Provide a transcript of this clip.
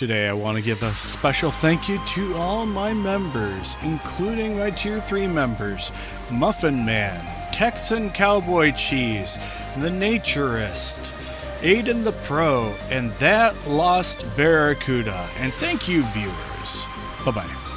Today I want to give a special thank you to all my members, including my Tier 3 members, Muffin Man, Texan Cowboy Cheese, The Naturist, Aiden the Pro, and That Lost Barracuda. And thank you, viewers. Bye-bye.